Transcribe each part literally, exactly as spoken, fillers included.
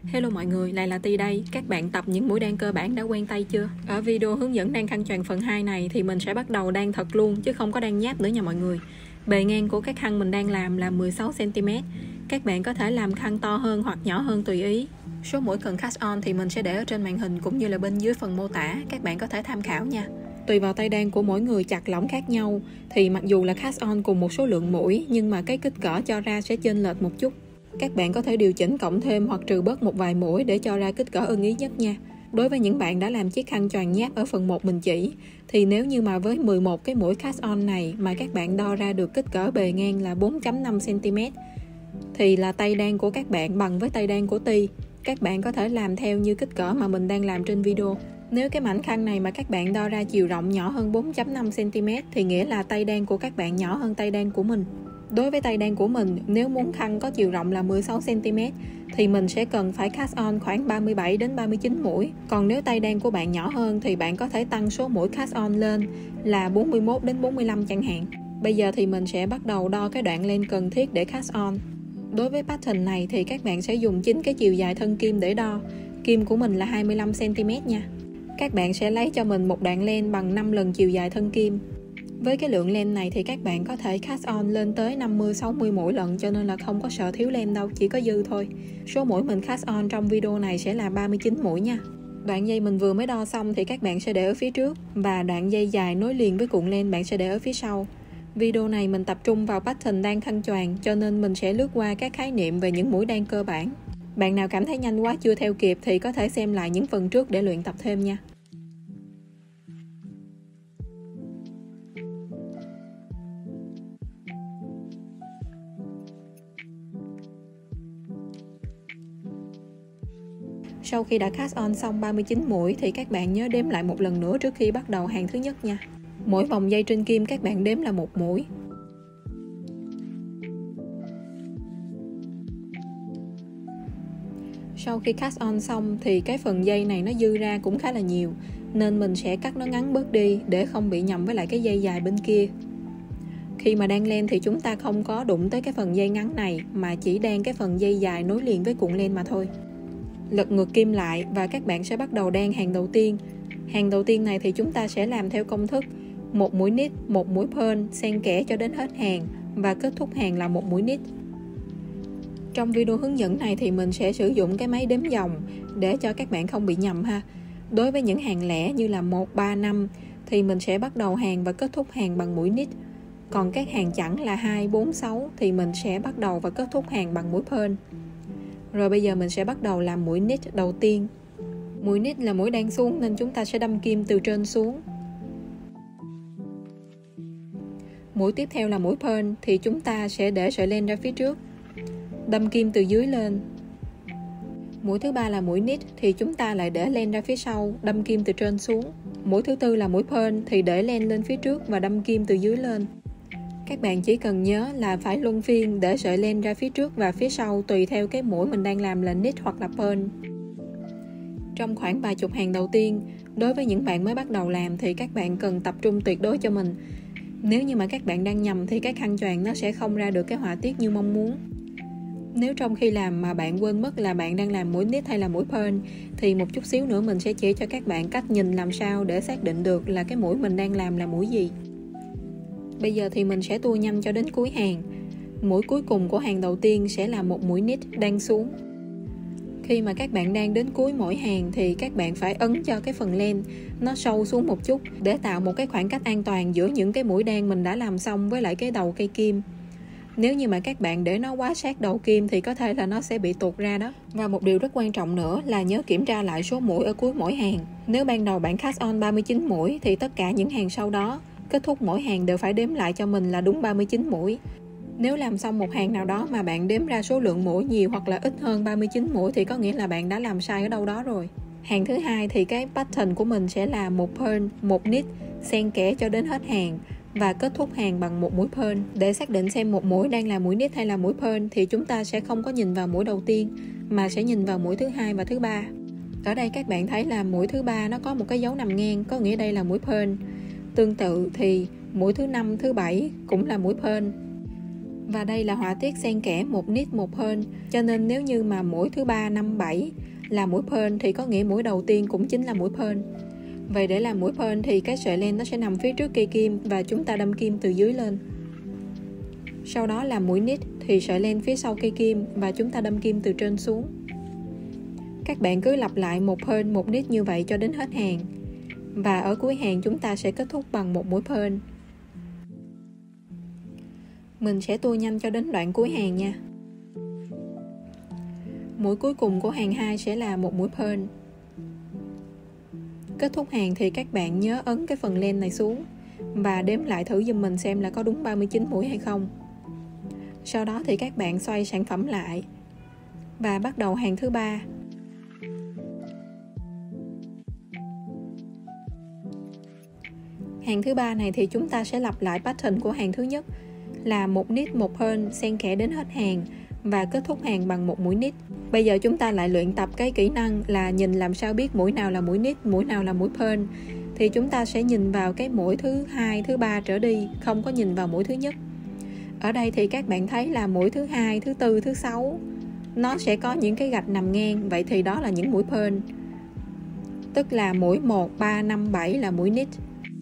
Hello mọi người, lại là Ti đây. Các bạn tập những mũi đan cơ bản đã quen tay chưa? Ở video hướng dẫn đan khăn choàng phần hai này thì mình sẽ bắt đầu đan thật luôn chứ không có đan nháp nữa nha mọi người. Bề ngang của cái khăn mình đang làm là mười sáu xăng ti mét. Các bạn có thể làm khăn to hơn hoặc nhỏ hơn tùy ý. Số mũi cần cast on thì mình sẽ để ở trên màn hình cũng như là bên dưới phần mô tả, các bạn có thể tham khảo nha. Tùy vào tay đan của mỗi người chặt lỏng khác nhau thì mặc dù là cast on cùng một số lượng mũi nhưng mà cái kích cỡ cho ra sẽ chênh lệch một chút. Các bạn có thể điều chỉnh cộng thêm hoặc trừ bớt một vài mũi để cho ra kích cỡ ưng ý nhất nha. Đối với những bạn đã làm chiếc khăn choàng nháp ở phần một mình chỉ, thì nếu như mà với mười một cái mũi cast on này mà các bạn đo ra được kích cỡ bề ngang là bốn phẩy năm xăng ti mét thì là tay đan của các bạn bằng với tay đan của Ti. Các bạn có thể làm theo như kích cỡ mà mình đang làm trên video. Nếu cái mảnh khăn này mà các bạn đo ra chiều rộng nhỏ hơn bốn phẩy năm xăng ti mét thì nghĩa là tay đan của các bạn nhỏ hơn tay đan của mình. Đối với tay đan của mình, nếu muốn khăn có chiều rộng là mười sáu xăng ti mét thì mình sẽ cần phải cast on khoảng ba mươi bảy đến ba mươi chín mũi. Còn nếu tay đan của bạn nhỏ hơn thì bạn có thể tăng số mũi cast on lên là bốn mươi mốt đến bốn mươi lăm chẳng hạn. Bây giờ thì mình sẽ bắt đầu đo cái đoạn len cần thiết để cast on. Đối với pattern này thì các bạn sẽ dùng chính cái chiều dài thân kim để đo. Kim của mình là hai mươi lăm xăng ti mét nha. Các bạn sẽ lấy cho mình một đoạn len bằng năm lần chiều dài thân kim. Với cái lượng len này thì các bạn có thể cast on lên tới năm mươi sáu mươi mũi lận, cho nên là không có sợ thiếu len đâu, chỉ có dư thôi. Số mũi mình cast on trong video này sẽ là ba mươi chín mũi nha. Đoạn dây mình vừa mới đo xong thì các bạn sẽ để ở phía trước và đoạn dây dài nối liền với cuộn len bạn sẽ để ở phía sau. Video này mình tập trung vào pattern đan khăn choàng cho nên mình sẽ lướt qua các khái niệm về những mũi đan cơ bản. Bạn nào cảm thấy nhanh quá chưa theo kịp thì có thể xem lại những phần trước để luyện tập thêm nha. Sau khi đã cast on xong ba mươi chín mũi thì các bạn nhớ đếm lại một lần nữa trước khi bắt đầu hàng thứ nhất nha. Mỗi vòng dây trên kim các bạn đếm là một mũi. Sau khi cast on xong thì cái phần dây này nó dư ra cũng khá là nhiều, nên mình sẽ cắt nó ngắn bớt đi để không bị nhầm với lại cái dây dài bên kia. Khi mà đan len thì chúng ta không có đụng tới cái phần dây ngắn này mà chỉ đan cái phần dây dài nối liền với cuộn len mà thôi. Lật ngược kim lại và các bạn sẽ bắt đầu đan hàng đầu tiên. Hàng đầu tiên này thì chúng ta sẽ làm theo công thức một mũi nít, một mũi pearl xen kẽ cho đến hết hàng và kết thúc hàng là một mũi nít. Trong video hướng dẫn này thì mình sẽ sử dụng cái máy đếm vòng để cho các bạn không bị nhầm ha. Đối với những hàng lẻ như là một, ba, năm thì mình sẽ bắt đầu hàng và kết thúc hàng bằng mũi nít. Còn các hàng chẵn là hai, bốn, sáu thì mình sẽ bắt đầu và kết thúc hàng bằng mũi pearl. Rồi bây giờ mình sẽ bắt đầu làm mũi nít đầu tiên. Mũi nít là mũi đan xuống nên chúng ta sẽ đâm kim từ trên xuống. Mũi tiếp theo là mũi pearl thì chúng ta sẽ để sợi len ra phía trước, đâm kim từ dưới lên. Mũi thứ ba là mũi nít thì chúng ta lại để len ra phía sau, đâm kim từ trên xuống. Mũi thứ tư là mũi pearl thì để len lên phía trước và đâm kim từ dưới lên. Các bạn chỉ cần nhớ là phải luân phiên để sợi len ra phía trước và phía sau tùy theo cái mũi mình đang làm là nít hoặc là pearl. Trong khoảng vài chục hàng đầu tiên, đối với những bạn mới bắt đầu làm thì các bạn cần tập trung tuyệt đối cho mình. Nếu như mà các bạn đang nhầm thì cái khăn choàng nó sẽ không ra được cái họa tiết như mong muốn. Nếu trong khi làm mà bạn quên mất là bạn đang làm mũi nít hay là mũi pearl thì một chút xíu nữa mình sẽ chỉ cho các bạn cách nhìn làm sao để xác định được là cái mũi mình đang làm là mũi gì. Bây giờ thì mình sẽ tua nhanh cho đến cuối hàng. Mũi cuối cùng của hàng đầu tiên sẽ là một mũi nít đan xuống. Khi mà các bạn đan đến cuối mỗi hàng thì các bạn phải ấn cho cái phần len nó sâu xuống một chút để tạo một cái khoảng cách an toàn giữa những cái mũi đan mình đã làm xong với lại cái đầu cây kim. Nếu như mà các bạn để nó quá sát đầu kim thì có thể là nó sẽ bị tuột ra đó. Và một điều rất quan trọng nữa là nhớ kiểm tra lại số mũi ở cuối mỗi hàng. Nếu ban đầu bạn cast on ba mươi chín mũi thì tất cả những hàng sau đó kết thúc mỗi hàng đều phải đếm lại cho mình là đúng ba mươi chín mũi. Nếu làm xong một hàng nào đó mà bạn đếm ra số lượng mũi nhiều hoặc là ít hơn ba mươi chín mũi thì có nghĩa là bạn đã làm sai ở đâu đó rồi. Hàng thứ hai thì cái pattern của mình sẽ là một pearl, một nít xen kẽ cho đến hết hàng và kết thúc hàng bằng một mũi pearl. Để xác định xem một mũi đang là mũi nít hay là mũi pearl thì chúng ta sẽ không có nhìn vào mũi đầu tiên mà sẽ nhìn vào mũi thứ hai và thứ ba. Ở đây các bạn thấy là mũi thứ ba nó có một cái dấu nằm ngang, có nghĩa đây là mũi pearl. Tương tự thì mũi thứ năm, thứ bảy cũng là mũi pearl. Và đây là họa tiết xen kẽ một nít một pơn, cho nên nếu như mà mũi thứ ba, năm, bảy là mũi pơn thì có nghĩa mũi đầu tiên cũng chính là mũi pơn. Vậy để làm mũi pơn thì cái sợi len nó sẽ nằm phía trước cây kim và chúng ta đâm kim từ dưới lên. Sau đó là mũi nít thì sợi len phía sau cây kim và chúng ta đâm kim từ trên xuống. Các bạn cứ lặp lại một pơn một nít như vậy cho đến hết hàng. Và ở cuối hàng chúng ta sẽ kết thúc bằng một mũi pơn. Mình sẽ tua nhanh cho đến đoạn cuối hàng nha. Mũi cuối cùng của hàng hai sẽ là một mũi pơn. Kết thúc hàng thì các bạn nhớ ấn cái phần len này xuống và đếm lại thử giùm mình xem là có đúng ba mươi chín mũi hay không. Sau đó thì các bạn xoay sản phẩm lại và bắt đầu hàng thứ ba. Hàng thứ ba này thì chúng ta sẽ lặp lại pattern của hàng thứ nhất là một nít một pơn xen kẽ đến hết hàng và kết thúc hàng bằng một mũi nít. Bây giờ chúng ta lại luyện tập cái kỹ năng là nhìn làm sao biết mũi nào là mũi nít, mũi nào là mũi pơn. Thì chúng ta sẽ nhìn vào cái mũi thứ hai, thứ ba trở đi, không có nhìn vào mũi thứ nhất. Ở đây thì các bạn thấy là mũi thứ hai, thứ tư, thứ sáu nó sẽ có những cái gạch nằm ngang, vậy thì đó là những mũi pơn. Tức là mũi một, ba, năm, bảy là mũi nít.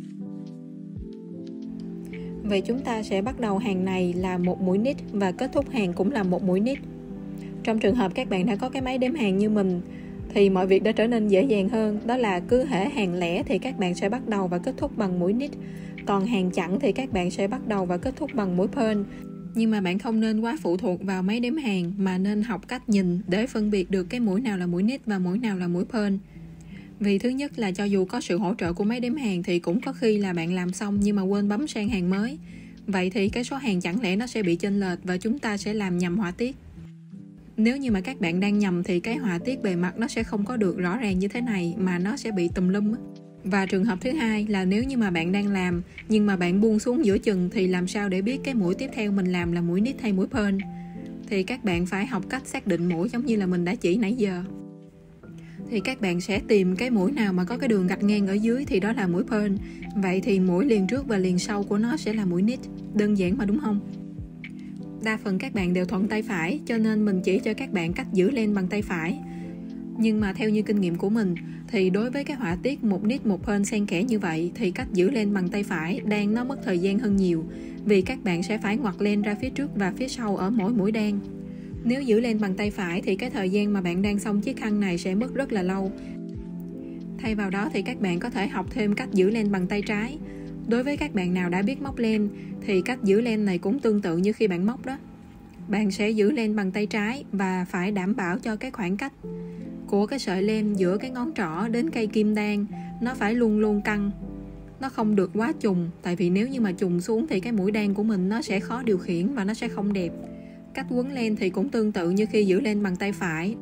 Vậy chúng ta sẽ bắt đầu hàng này là một mũi nít và kết thúc hàng cũng là một mũi nít. Trong trường hợp các bạn đã có cái máy đếm hàng như mình thì mọi việc đã trở nên dễ dàng hơn. Đó là cứ hễ hàng lẻ thì các bạn sẽ bắt đầu và kết thúc bằng mũi nít. Còn hàng chẵn thì các bạn sẽ bắt đầu và kết thúc bằng mũi pơn. Nhưng mà bạn không nên quá phụ thuộc vào máy đếm hàng mà nên học cách nhìn để phân biệt được cái mũi nào là mũi nít và mũi nào là mũi pơn. Vì thứ nhất là cho dù có sự hỗ trợ của máy đếm hàng thì cũng có khi là bạn làm xong nhưng mà quên bấm sang hàng mới. Vậy thì cái số hàng chẳng lẽ nó sẽ bị chênh lệch và chúng ta sẽ làm nhầm họa tiết. Nếu như mà các bạn đang nhầm thì cái họa tiết bề mặt nó sẽ không có được rõ ràng như thế này mà nó sẽ bị tùm lum. Và trường hợp thứ hai là nếu như mà bạn đang làm nhưng mà bạn buông xuống giữa chừng thì làm sao để biết cái mũi tiếp theo mình làm là mũi nít hay mũi pơn. Thì các bạn phải học cách xác định mũi giống như là mình đã chỉ nãy giờ. Thì các bạn sẽ tìm cái mũi nào mà có cái đường gạch ngang ở dưới thì đó là mũi pơn. Vậy thì mũi liền trước và liền sau của nó sẽ là mũi nít. Đơn giản mà đúng không? Đa phần các bạn đều thuận tay phải cho nên mình chỉ cho các bạn cách giữ len bằng tay phải. Nhưng mà theo như kinh nghiệm của mình thì đối với cái họa tiết một nít một pơn xen kẽ như vậy thì cách giữ len bằng tay phải đang nó mất thời gian hơn nhiều. Vì các bạn sẽ phải ngoặt len ra phía trước và phía sau ở mỗi mũi đan. Nếu giữ len bằng tay phải thì cái thời gian mà bạn đan xong chiếc khăn này sẽ mất rất là lâu. Thay vào đó thì các bạn có thể học thêm cách giữ len bằng tay trái. Đối với các bạn nào đã biết móc len thì cách giữ len này cũng tương tự như khi bạn móc đó. Bạn sẽ giữ len bằng tay trái và phải đảm bảo cho cái khoảng cách của cái sợi len giữa cái ngón trỏ đến cây kim đan nó phải luôn luôn căng. Nó không được quá trùng, tại vì nếu như mà trùng xuống thì cái mũi đan của mình nó sẽ khó điều khiển và nó sẽ không đẹp. Cách quấn len thì cũng tương tự như khi giữ len bằng tay phải.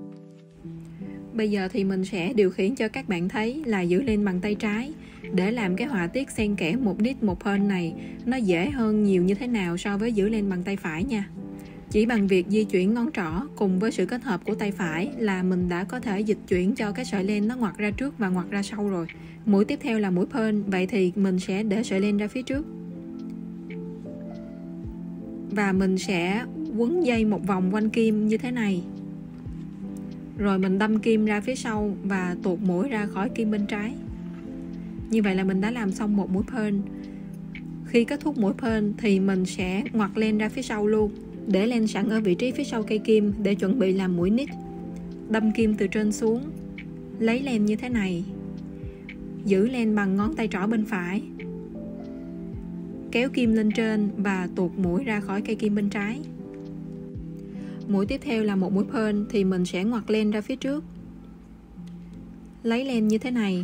Bây giờ thì mình sẽ điều khiển cho các bạn thấy là giữ len bằng tay trái để làm cái họa tiết xen kẽ một nít một pơn này nó dễ hơn nhiều như thế nào so với giữ len bằng tay phải nha. Chỉ bằng việc di chuyển ngón trỏ cùng với sự kết hợp của tay phải là mình đã có thể dịch chuyển cho cái sợi len nó ngoặt ra trước và ngoặt ra sau rồi. Mũi tiếp theo là mũi pơn, vậy thì mình sẽ để sợi len ra phía trước. Và mình sẽ quấn dây một vòng quanh kim như thế này. Rồi mình đâm kim ra phía sau và tuột mũi ra khỏi kim bên trái. Như vậy là mình đã làm xong một mũi pơn. Khi kết thúc mũi pơn thì mình sẽ ngoặt len ra phía sau luôn. Để len sẵn ở vị trí phía sau cây kim để chuẩn bị làm mũi nít. Đâm kim từ trên xuống. Lấy len như thế này. Giữ len bằng ngón tay trỏ bên phải. Kéo kim lên trên và tuột mũi ra khỏi cây kim bên trái. Mũi tiếp theo là một mũi pơn thì mình sẽ ngoặt len ra phía trước. Lấy len như thế này.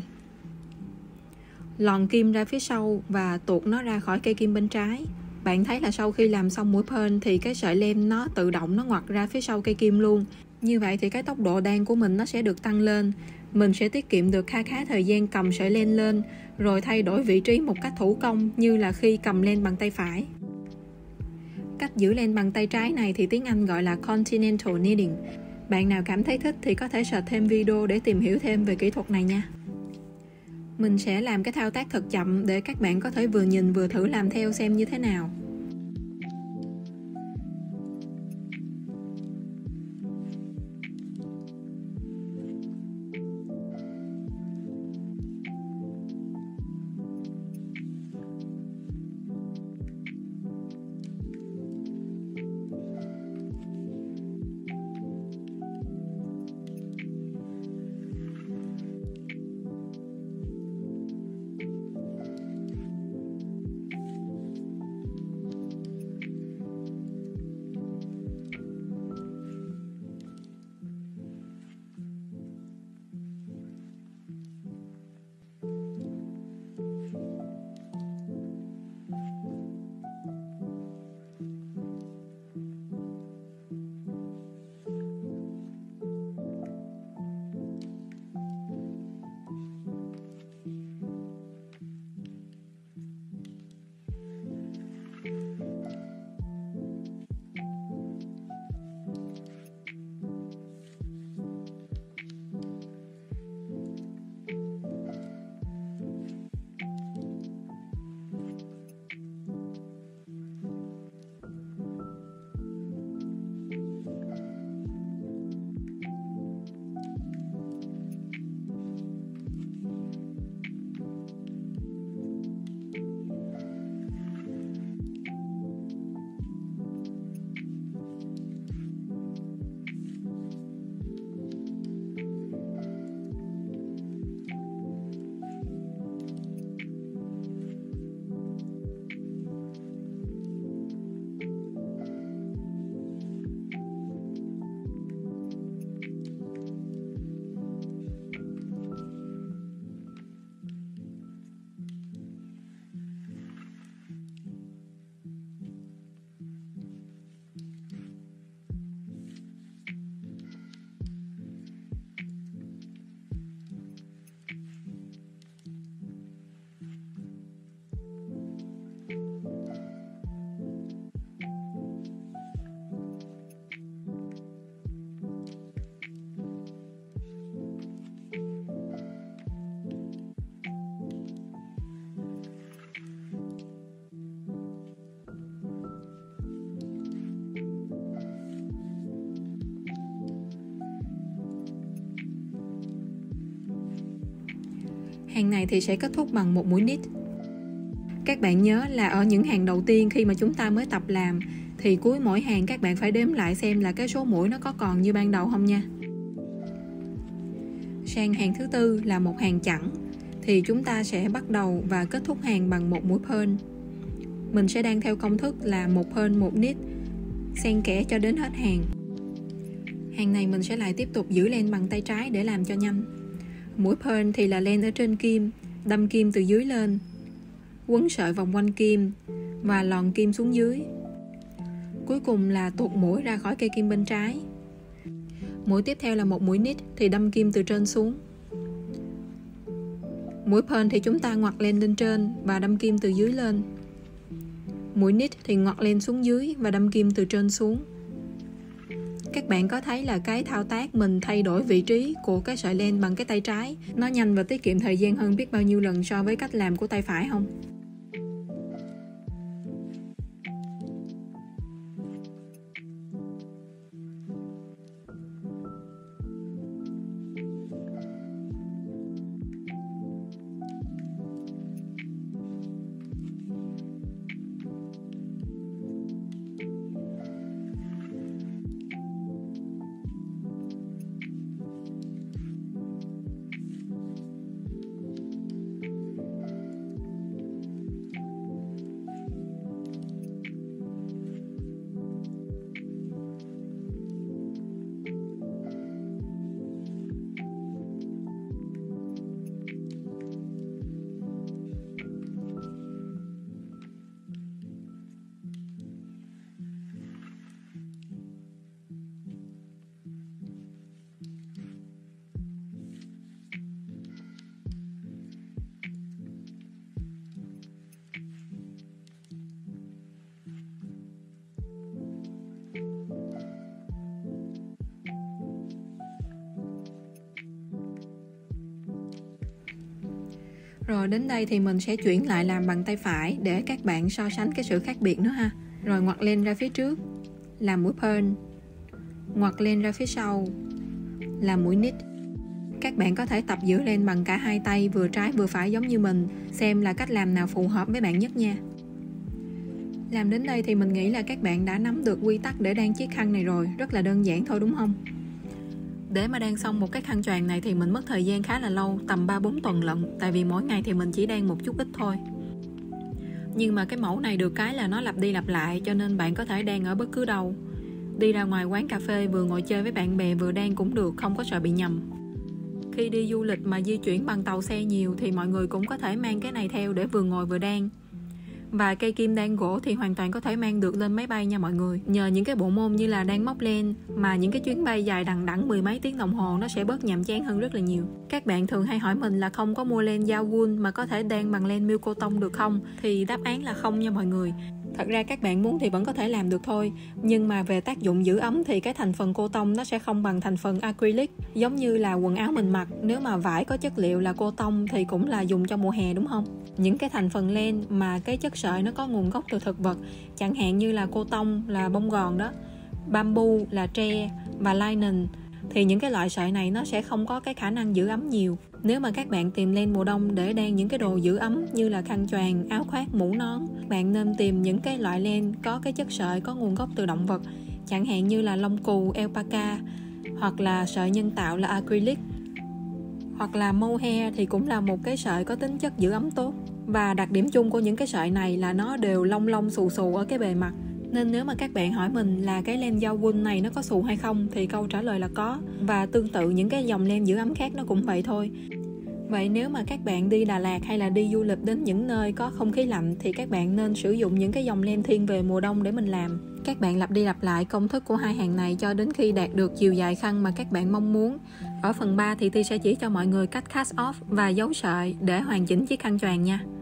Lòn kim ra phía sau và tuột nó ra khỏi cây kim bên trái. Bạn thấy là sau khi làm xong mũi pơn thì cái sợi len nó tự động nó ngoặt ra phía sau cây kim luôn. Như vậy thì cái tốc độ đan của mình nó sẽ được tăng lên. Mình sẽ tiết kiệm được kha khá thời gian cầm sợi len lên rồi thay đổi vị trí một cách thủ công như là khi cầm len bằng tay phải. Cách giữ len bằng tay trái này thì tiếng Anh gọi là Continental Knitting. Bạn nào cảm thấy thích thì có thể search thêm video để tìm hiểu thêm về kỹ thuật này nha. Mình sẽ làm cái thao tác thật chậm để các bạn có thể vừa nhìn vừa thử làm theo xem như thế nào. Hàng này thì sẽ kết thúc bằng một mũi knit. Các bạn nhớ là ở những hàng đầu tiên khi mà chúng ta mới tập làm thì cuối mỗi hàng các bạn phải đếm lại xem là cái số mũi nó có còn như ban đầu không nha. Sang hàng thứ tư là một hàng chẵn thì chúng ta sẽ bắt đầu và kết thúc hàng bằng một mũi pearl. Mình sẽ đang theo công thức là một pearl một knit xen kẽ cho đến hết hàng. Hàng này mình sẽ lại tiếp tục giữ len bằng tay trái để làm cho nhanh. Mũi pearl thì là len ở trên kim, đâm kim từ dưới lên, quấn sợi vòng quanh kim và lòn kim xuống dưới. Cuối cùng là tuột mũi ra khỏi cây kim bên trái. Mũi tiếp theo là một mũi knit thì đâm kim từ trên xuống. Mũi pearl thì chúng ta ngoặt len lên trên và đâm kim từ dưới lên. Mũi knit thì ngoặt len xuống dưới và đâm kim từ trên xuống. Các bạn có thấy là cái thao tác mình thay đổi vị trí của cái sợi len bằng cái tay trái nó nhanh và tiết kiệm thời gian hơn biết bao nhiêu lần so với cách làm của tay phải không? Rồi đến đây thì mình sẽ chuyển lại làm bằng tay phải để các bạn so sánh cái sự khác biệt nữa ha. Rồi ngoặt len ra phía trước làm mũi pearl, ngoặt len ra phía sau làm mũi knit. Các bạn có thể tập giữ len bằng cả hai tay vừa trái vừa phải giống như mình, xem là cách làm nào phù hợp với bạn nhất nha. Làm đến đây thì mình nghĩ là các bạn đã nắm được quy tắc để đan chiếc khăn này rồi, rất là đơn giản thôi đúng không? Để mà đan xong một cái khăn choàng này thì mình mất thời gian khá là lâu, tầm ba bốn tuần lận, tại vì mỗi ngày thì mình chỉ đan một chút ít thôi. Nhưng mà cái mẫu này được cái là nó lặp đi lặp lại, cho nên bạn có thể đan ở bất cứ đâu. Đi ra ngoài quán cà phê vừa ngồi chơi với bạn bè vừa đan cũng được, không có sợ bị nhầm. Khi đi du lịch mà di chuyển bằng tàu xe nhiều thì mọi người cũng có thể mang cái này theo để vừa ngồi vừa đan. Và cây kim đan gỗ thì hoàn toàn có thể mang được lên máy bay nha mọi người. Nhờ những cái bộ môn như là đan móc len mà những cái chuyến bay dài đằng đẵng mười mấy tiếng đồng hồ nó sẽ bớt nhàm chán hơn rất là nhiều. Các bạn thường hay hỏi mình là không có mua len dao wool mà có thể đan bằng len miêu cotton được không? Thì đáp án là không nha mọi người. Thật ra các bạn muốn thì vẫn có thể làm được thôi, nhưng mà về tác dụng giữ ấm thì cái thành phần cotton nó sẽ không bằng thành phần acrylic. Giống như là quần áo mình mặc, nếu mà vải có chất liệu là cotton thì cũng là dùng cho mùa hè đúng không? Những cái thành phần len mà cái chất sợi nó có nguồn gốc từ thực vật, chẳng hạn như là cotton là bông gòn đó, bamboo là tre và linen, thì những cái loại sợi này nó sẽ không có cái khả năng giữ ấm nhiều. Nếu mà các bạn tìm len mùa đông để đan những cái đồ giữ ấm như là khăn choàng, áo khoác, mũ nón, bạn nên tìm những cái loại len có cái chất sợi có nguồn gốc từ động vật, chẳng hạn như là lông cừu, alpaca, hoặc là sợi nhân tạo là acrylic, hoặc là mohair thì cũng là một cái sợi có tính chất giữ ấm tốt. Và đặc điểm chung của những cái sợi này là nó đều lông lông xù xù ở cái bề mặt. Nên nếu mà các bạn hỏi mình là cái len dao wool này nó có xù hay không thì câu trả lời là có. Và tương tự những cái dòng len giữ ấm khác nó cũng vậy thôi. Vậy nếu mà các bạn đi Đà Lạt hay là đi du lịch đến những nơi có không khí lạnh thì các bạn nên sử dụng những cái dòng len thiên về mùa đông để mình làm. Các bạn lặp đi lặp lại công thức của hai hàng này cho đến khi đạt được chiều dài khăn mà các bạn mong muốn. Ở phần ba thì Ti sẽ chỉ cho mọi người cách cast off và giấu sợi để hoàn chỉnh chiếc khăn choàng nha.